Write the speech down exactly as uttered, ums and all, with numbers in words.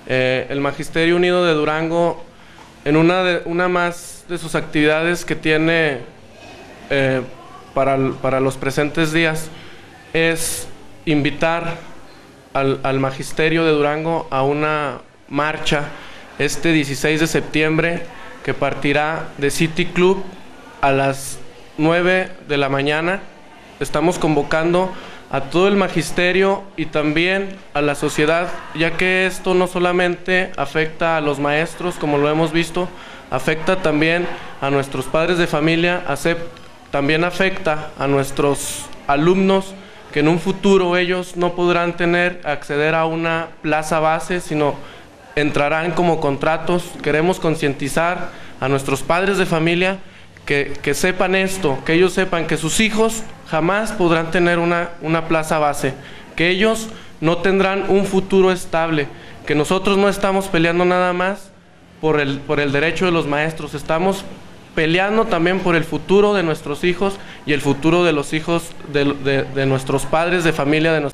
Eh, el Magisterio Unido de Durango, en una, de, una más de sus actividades que tiene eh, para, para los presentes días, es invitar al, al Magisterio de Durango a una marcha este dieciséis de septiembre, que partirá de City Club a las nueve de la mañana. Estamos convocando a todo el magisterio y también a la sociedad, ya que esto no solamente afecta a los maestros, como lo hemos visto, afecta también a nuestros padres de familia, también afecta a nuestros alumnos, que en un futuro ellos no podrán tener, acceder a una plaza base, sino entrarán como contratos. Queremos concientizar a nuestros padres de familia que, que sepan esto, que ellos sepan que sus hijos jamás podrán tener una, una plaza base, que ellos no tendrán un futuro estable, que nosotros no estamos peleando nada más por el, por el derecho de los maestros, estamos peleando también por el futuro de nuestros hijos y el futuro de los hijos de, de, de nuestros padres de familia, de nuestros